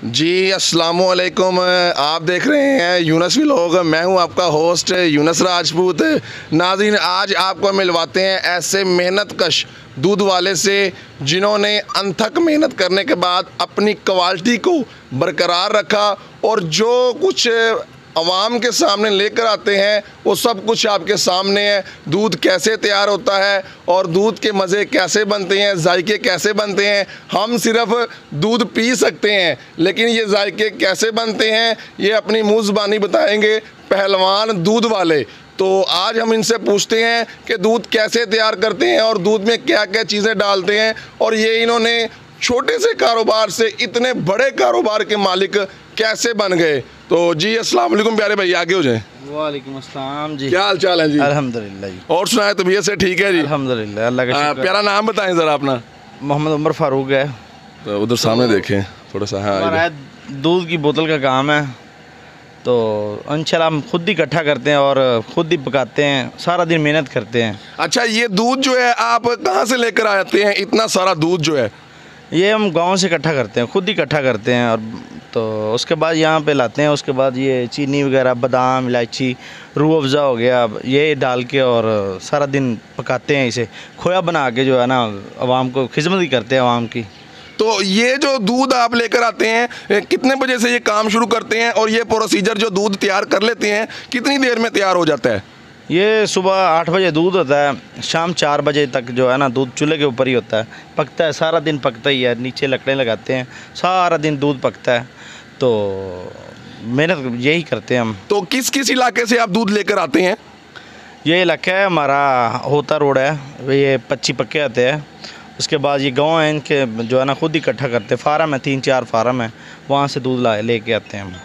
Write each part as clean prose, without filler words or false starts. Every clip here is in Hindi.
जी अस्सलामुअलैकुम। आप देख रहे हैं यूनस व्लॉग। मैं हूं आपका होस्ट यूनस राजपूत। नाज़रीन, आज आपको मिलवाते हैं ऐसे मेहनत कश दूध वाले से जिन्होंने अनथक मेहनत करने के बाद अपनी क्वालिटी को बरकरार रखा और जो कुछ आवाम के सामने लेकर आते हैं वो सब कुछ आपके सामने है। दूध कैसे तैयार होता है और दूध के मज़े कैसे बनते हैं, जायके कैसे बनते हैं। हम सिर्फ दूध पी सकते हैं, लेकिन ये जायके कैसे बनते हैं ये अपनी मुँह ज़बानी बताएंगे पहलवान दूध वाले। तो आज हम इनसे पूछते हैं कि दूध कैसे तैयार करते हैं और दूध में क्या क्या चीज़ें डालते हैं, और ये इन्होंने छोटे से कारोबार से इतने बड़े कारोबार के मालिक कैसे बन गए। तो जी अस्सलाम वालेकुम प्यारे भाई, आगे हो जाए। वालेकुम अस्सलाम जी, क्या हाल चाल है जी? अल्हम्दुलिल्लाह जी। और सुनाए, तबीयत से ठीक है जी? अल्हम्दुलिल्लाह, अल्लाह का शुक्र। प्यारा नाम बताएं ज़रा अपना। मोहम्मद उमर फारूक है। तो उधर सामने देखें थोड़ा सा। हाँ, हमारा दूध की बोतल का काम है, तो इंशाल्लाह हम खुद ही इकट्ठा करते हैं और खुद ही पकाते हैं, सारा दिन मेहनत करते हैं। अच्छा, ये दूध जो है आप कहाँ से लेकर आते हैं? इतना सारा दूध जो है ये हम गांव से इकट्ठा करते हैं, खुद ही इकट्ठा करते हैं, और तो उसके बाद यहाँ पे लाते हैं। उसके बाद ये चीनी वगैरह, बादाम, इलायची, रूह अफ़ज़ा हो गया, ये डाल के और सारा दिन पकाते हैं। इसे खोया बना के जो है ना आवाम को खिदमत ही करते हैं आवाम की। तो ये जो दूध आप लेकर आते हैं कितने बजे से ये काम शुरू करते हैं, और ये प्रोसीजर जो दूध तैयार कर लेते हैं कितनी देर में तैयार हो जाता है? ये सुबह 8 बजे दूध होता है, शाम 4 बजे तक जो है ना दूध चूल्हे के ऊपर ही होता है, पकता है, सारा दिन पकता ही है। नीचे लकड़ें लगाते हैं, सारा दिन दूध पकता है, तो मेहनत यही करते हैं हम। तो किस किस इलाके से आप दूध लेकर आते हैं? ये इलाका है हमारा होता रोड है, ये 25 पक्के आते हैं। उसके बाद ये गांव है, इनके जो है ना खुद ही इकट्ठा करते हैं। फार्म है, 3-4 फार्म है, वहाँ से दूध लेके आते हैं हम।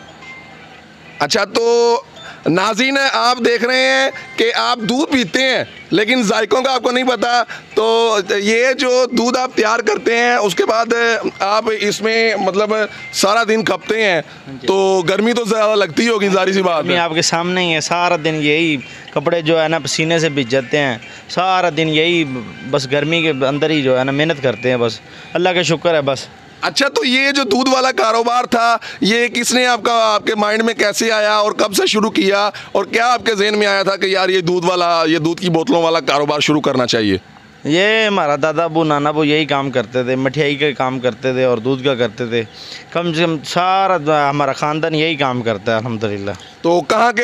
अच्छा, तो नाज़रीन आप देख रहे हैं कि आप दूध पीते हैं लेकिन जायकों का आपको नहीं पता। तो ये जो दूध आप तैयार करते हैं उसके बाद आप इसमें मतलब सारा दिन खपते हैं, तो गर्मी तो ज़्यादा लगती होगी, ज़ाहिर सी बात है। आपके सामने ही है, सारा दिन यही कपड़े जो है ना पसीने से भीग जाते हैं, सारा दिन यही बस गर्मी के अंदर ही जो है ना मेहनत करते हैं, बस अल्लाह का शुक्र है बस। अच्छा, तो ये जो दूध वाला कारोबार था ये किसने आपके माइंड में कैसे आया और कब से शुरू किया, और क्या आपके जहन में आया था कि यार ये दूध की बोतलों वाला कारोबार शुरू करना चाहिए? ये हमारा दादा अबू नाना अबू यही काम करते थे, मठियाई का काम करते थे और दूध का करते थे। कम से कम सारा हमारा ख़ानदान यही काम करता है अल्हम्दुलिल्लाह। तो कहाँ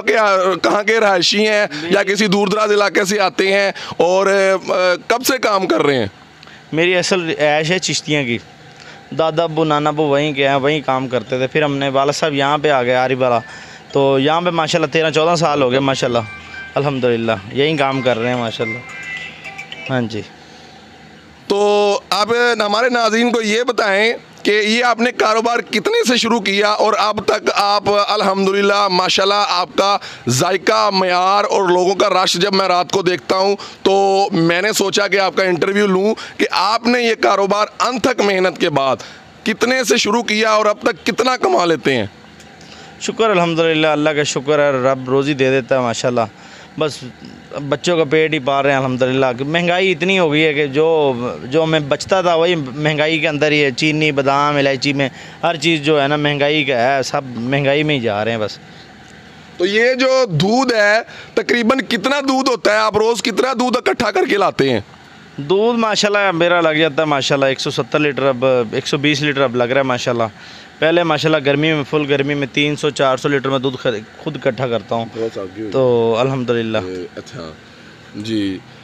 के रहायशी हैं या किसी दूर दराज इलाके से आते हैं, और कब से काम कर रहे हैं? मेरी असल ऐश है चिश्तियाँ की। दादा अबू नाना अबू वहीं के हैं, वहीं काम करते थे। फिर हमने वाला साहब यहाँ पे आ गए आरिफ वाला, तो यहाँ पे माशाल्लाह 13-14 साल हो गए माशाल्लाह अल्हम्दुलिल्लाह, यहीं काम कर रहे हैं माशाल्लाह। हाँ जी। तो अब हमारे नाज़रीन को ये बताएं कि ये आपने कारोबार कितने से शुरू किया और अब तक आप अल्हम्दुलिल्लाह माशाल्लाह आपका जायका, मयार और लोगों का रश जब मैं रात को देखता हूँ तो मैंने सोचा कि आपका इंटरव्यू लूँ कि आपने ये कारोबार अनथक मेहनत के बाद कितने से शुरू किया और अब तक कितना कमा लेते हैं? शुक्र अल्हम्दुलिल्लाह, अल्लाह का शुक्र है, रब रोज़ी दे देता है माशाल्लाह। बस बच्चों का पेट ही पाल रहे हैं अल्हम्दुलिल्लाह। महंगाई इतनी हो गई है कि जो हमें बचता था वही महंगाई के अंदर ही है। चीनी, बादाम, इलायची में हर चीज़ जो है ना महंगाई का है, सब महंगाई में ही जा रहे हैं बस। तो ये जो दूध है तकरीबन कितना दूध होता है? आप रोज़ कितना दूध इकट्ठा करके लाते हैं? दूध माशाल्लाह मेरा लग जाता है माशाल्लाह 170 लीटर, अब 120 लीटर अब लग रहा है माशाल्लाह। पहले माशाल्लाह गर्मी में, फुल गर्मी में 300-400 लीटर में दूध खुद इकट्ठा करता हूँ, तो अल्हम्दुलिल्लाह। अच्छा जी,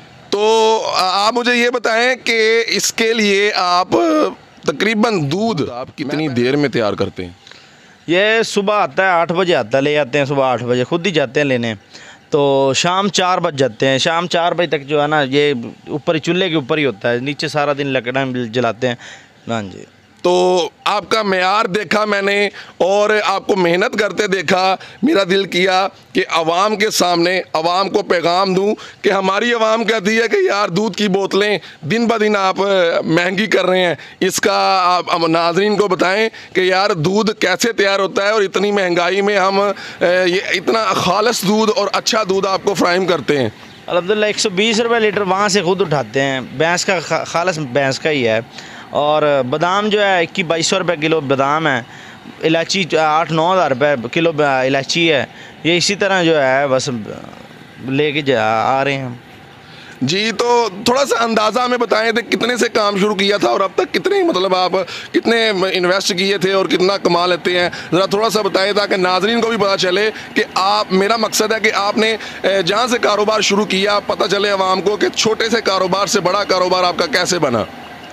तो आप मुझे ये बताएं कि इसके लिए आप तकरीबन दूध आप कितनी देर में तैयार करते हैं? ये सुबह आता है 8 बजे आता है, ले जाते हैं सुबह 8 बजे, खुद ही जाते हैं लेने, तो शाम 4 बज जाते हैं। शाम 4 बजे तक जो है ना ये ऊपर ही चूल्हे के ऊपर ही होता है, नीचे सारा दिन लकड़ें जलाते हैं। हाँ जी। तो आपका मेयार देखा मैंने और आपको मेहनत करते देखा, मेरा दिल किया कि आवाम के सामने आवाम को पैगाम दूं कि हमारी आवाम कहती है कि यार दूध की बोतलें दिन ब दिन आप महंगी कर रहे हैं, इसका आप नाज़रीन को बताएं कि यार दूध कैसे तैयार होता है और इतनी महंगाई में हम ये इतना खालिस दूध और अच्छा दूध आपको फ्राहम करते हैं। अल्हम्दुलिल्लाह 120 रुपये लीटर वहाँ से खुद उठाते हैं, भैंस का खालिस भैंस का ही है, और बादाम जो है 21-2200 रुपये किलो बादाम है। इलायची 8-9 हज़ार रुपये किलो इलायची है। ये इसी तरह जो है बस लेके आ रहे हैं हम। जी, तो थोड़ा सा अंदाज़ा हमें बताएं थे कितने से काम शुरू किया था और अब तक कितने, मतलब आप कितने इन्वेस्ट किए थे और कितना कमा लेते हैं, ज़रा थोड़ा सा बताएं ताकि नाजरीन को भी पता चले कि आप, मेरा मकसद है कि आपने जहाँ से कारोबार शुरू किया पता चले आवाम को कि छोटे से कारोबार से बड़ा कारोबार आपका कैसे बना।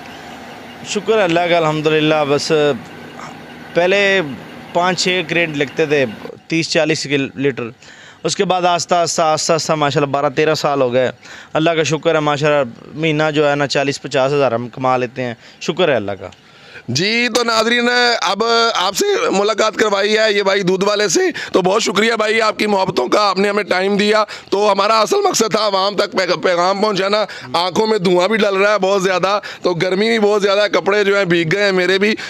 शुक्र अल्लाह का अल्हम्दुलिल्लाह। बस पहले 5-6 क्रेट लिखते थे 30-40 लीटर, उसके बाद आस्ता आस्ता माशाल्लाह 12-13 साल हो गए। अल्लाह का शुक्र है माशाल्लाह, महीना जो है ना 40-50 हज़ार हम कमा लेते हैं, शुक्र है अल्लाह का। जी, तो नाजरीन अब आपसे मुलाकात करवाई है ये भाई दूध वाले से, तो बहुत शुक्रिया भाई आपकी मोहब्बतों का, आपने हमें टाइम दिया। तो हमारा असल मकसद था आवाम तक पैगाम पहुंचाना। आंखों में धुआं भी डल रहा है बहुत ज़्यादा, तो गर्मी भी बहुत ज़्यादा, कपड़े जो हैं भीग गए हैं मेरे भी।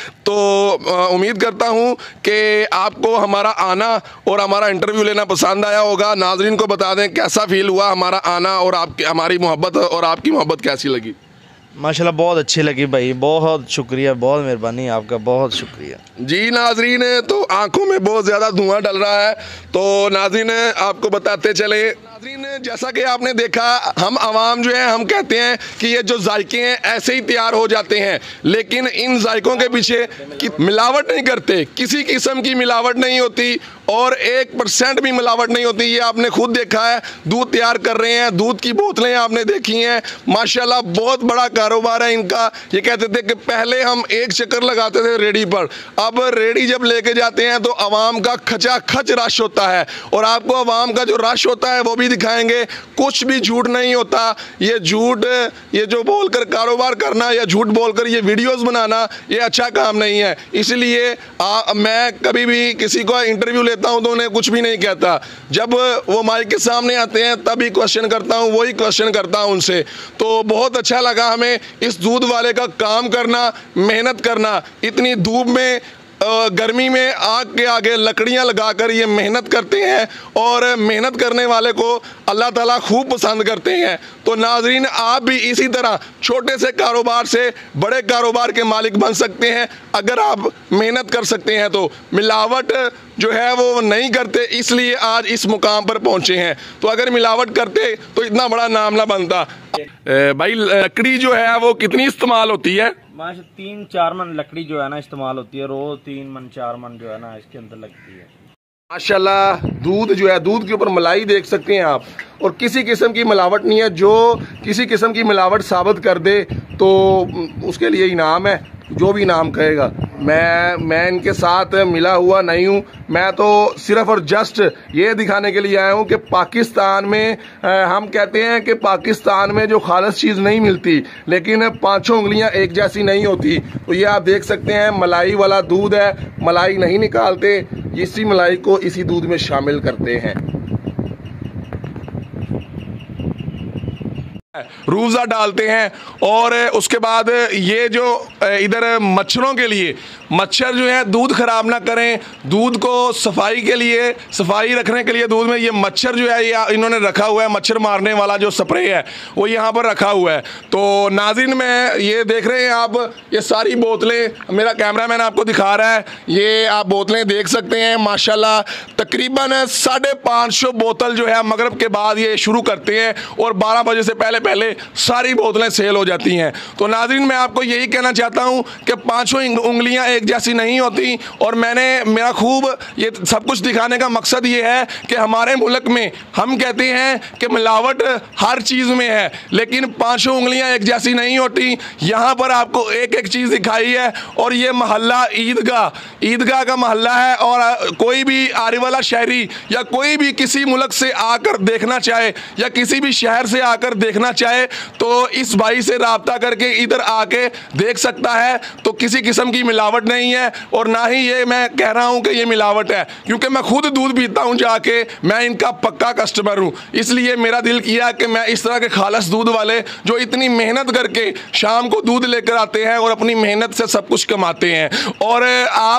तो उम्मीद करता हूं कि आपको हमारा आना और हमारा इंटरव्यू लेना पसंद आया होगा। नाजरीन को बता दें कैसा फील हुआ हमारा आना और आपकी हमारी मोहब्बत, और आपकी मोहब्बत कैसी लगी। माशाल्लाह बहुत अच्छी लगी भाई, बहुत शुक्रिया, बहुत मेहरबानी आपका, बहुत शुक्रिया। जी नाजरीन, तो आंखों में बहुत ज़्यादा धुआं डल रहा है, तो नाजरीन आपको बताते चले। नाजरीन, जैसा कि आपने देखा, हम आवाम जो है हम कहते हैं कि ये जो जायके हैं ऐसे ही तैयार हो जाते हैं, लेकिन इन जायकों के पीछे मिलावट नहीं करते, किसी किस्म की मिलावट नहीं होती और 1% भी मिलावट नहीं होती। ये आपने खुद देखा है, दूध तैयार कर रहे हैं, दूध की बोतलें आपने देखी हैं, माशाल्लाह बहुत बड़ा कारोबार है इनका। ये कहते थे कि पहले हम एक चक्कर लगाते थे रेडी पर, अब रेडी जब लेके जाते हैं तो आवाम का खचाखच रश होता है, और आपको आवाम का जो रश होता है वो भी दिखाएंगे। कुछ भी झूठ नहीं होता, ये झूठ, ये जो बोलकर कारोबार करना या झूठ बोलकर ये वीडियोस बनाना, ये अच्छा काम नहीं है। इसलिए मैं कभी भी किसी को इंटरव्यू लेता हूं तो उन्हें कुछ भी नहीं कहता, जब वो माइक के सामने आते हैं तभी क्वेश्चन करता हूं, वही क्वेश्चन करता हूं उनसे। तो बहुत अच्छा लगा हमें इस दूध वाले का काम करना, मेहनत करना, इतनी धूप में, गर्मी में आग के आगे लकड़ियां लगाकर ये मेहनत करते हैं, और मेहनत करने वाले को अल्लाह ताला खूब पसंद करते हैं। तो नाजरीन, आप भी इसी तरह छोटे से कारोबार से बड़े कारोबार के मालिक बन सकते हैं अगर आप मेहनत कर सकते हैं। तो मिलावट जो है वो नहीं करते, इसलिए आज इस मुकाम पर पहुंचे हैं। तो अगर मिलावट करते तो इतना बड़ा नाम ना बनता। भाई लकड़ी जो है वो कितनी इस्तेमाल होती है? 3-4 मन लकड़ी जो है ना इस्तेमाल होती है, रोज 3 मन 4 मन जो है ना इसके अंदर लगती है। माशाल्लाह, दूध जो है, दूध के ऊपर मलाई देख सकते हैं आप, और किसी किस्म की मिलावट नहीं है। जो किसी किस्म की मिलावट साबित कर दे तो उसके लिए इनाम है, जो भी इनाम कहेगा। मैं इनके साथ मिला हुआ नहीं हूँ, मैं तो सिर्फ और जस्ट ये दिखाने के लिए आया हूँ कि पाकिस्तान में हम कहते हैं कि पाकिस्तान में जो खालिस चीज़ नहीं मिलती, लेकिन 5 उंगलियां एक जैसी नहीं होती। तो ये आप देख सकते हैं मलाई वाला दूध है, मलाई नहीं निकालते, इसी मलाई को इसी दूध में शामिल करते हैं। रूज़ा डालते हैं, और उसके बाद ये जो इधर मच्छरों के लिए, मच्छर जो है दूध खराब ना करें, दूध को सफाई के लिए, सफाई रखने के लिए दूध में ये मच्छर जो है ये इन्होंने रखा हुआ है, मच्छर मारने वाला जो स्प्रे है वो यहाँ पर रखा हुआ है। तो नाज़रीन, में ये देख रहे हैं आप, ये सारी बोतलें, मेरा कैमरामैन आपको दिखा रहा है, ये आप बोतलें देख सकते हैं। माशाल्लाह तकरीबन 550 बोतल जो है मगरिब के बाद ये शुरू करते हैं, और 12 बजे से पहले सारी बोतलें सेल हो जाती हैं। तो नाज़रीन, मैं आपको यही कहना चाहता हूं कि 5 उंगलियां एक जैसी नहीं होती, और मेरा खूब ये सब कुछ दिखाने का मकसद ये है कि हमारे मुल्क में हम कहते हैं कि मिलावट हर चीज़ में है, लेकिन 5 उंगलियां एक जैसी नहीं होती। यहाँ पर आपको एक एक चीज़ दिखाई है, और ये मोहल्ला ईदगाह का मोहल्ला है, और कोई भी आने वाला शहरी या कोई भी किसी मुल्क से आकर देखना चाहे या किसी भी शहर से आकर देखना चाहे तो इस भाई से राब्ता करके इधर आके देख सकता है। तो किसी किस्म की मिलावट नहीं है, और ना ही ये मैं कह रहा हूं कि ये मिलावट है, क्योंकि मैं खुद दूध पीता हूं जाके, मैं इनका पक्का कस्टमर हूं। इसलिए मेरा दिल किया कि मैं इस तरह के खालिस दूध वाले जो इतनी मेहनत करके शाम को दूध लेकर आते हैं और अपनी मेहनत से सब कुछ कमाते हैं, और आप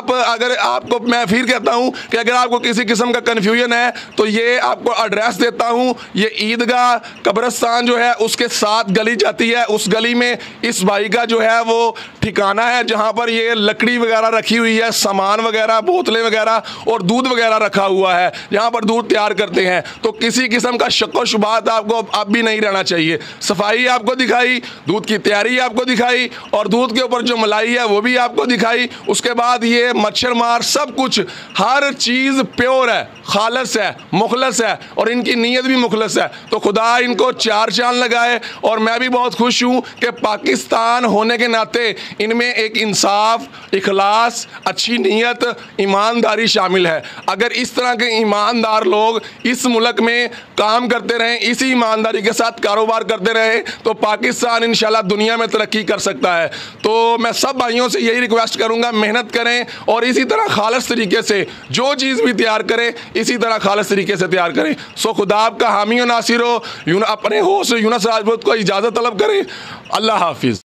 आप अगर आपको मैं फिर कहता हूं कि अगर आपको किसी किस्म का कन्फ्यूजन है तो ये आपको एड्रेस देता हूं। ये ईदगाह कब्रिस्तान जो है उसके साथ गली जाती है, उस गली में इस भाई का जो है वो ठिकाना है जहां पर ये लकड़ी वगैरह रखी हुई है, सामान वगैरह, बोतलें वगैरह और दूध वगैरह रखा हुआ है, यहाँ पर दूध तैयार करते हैं। तो किसी किस्म का शक व शुबात आपको अब भी नहीं रहना चाहिए। सफाई आपको दिखाई, दूध की तैयारी आपको दिखाई और दूध के ऊपर जो मलाई है वो भी आपको दिखाई। उसके बाद ये मच्छर मार सब कुछ, हर चीज़ प्योर है, खालस है, मुखलस है और इनकी नीयत भी मुखलस है। तो खुदा इनको चार चांद लगाए। और मैं भी बहुत खुश हूँ कि पाकिस्तान होने के नाते इनमें एक इंसाफ, इखलास, अच्छी नीयत, ईमानदारी शामिल है। अगर इस तरह के ईमानदार लोग इस मुल्क में काम करते रहें, इसी ईमानदारी के साथ कारोबार करते रहें तो पाकिस्तान इंशाल्लाह दुनिया में तरक्की कर सकता है। तो मैं सब भाइयों से यही रिक्वेस्ट करूँगा, मेहनत करें और इसी तरह खालस तरीके से जो चीज़ भी तैयार करें इसी तरह खालस तरीके से तैयार करें। सो खुदा आपका हामी और नासिर हो। अपने होस्ट यूनुस राजपूत को इजाज़त तलब करें। अल्लाह हाफिज़।